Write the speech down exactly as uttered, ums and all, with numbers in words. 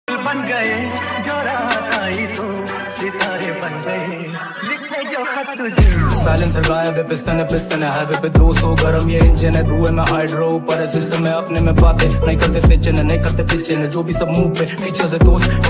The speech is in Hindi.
बन गए जो रात आई तो सितारे बन गए लिखे जो खत तुझे। साइलेंसर गायब है, पिस्टन है पिस्टन है हाईवे पे दो सौ गरम ये इंजन है, धुएं में हाइड्रो ऊपर है सिस्टम है, अपने में बातें नहीं करते स्निचन है, नहीं करते पिचन है, जो भी सब मुंह पे पीछे से दोस्त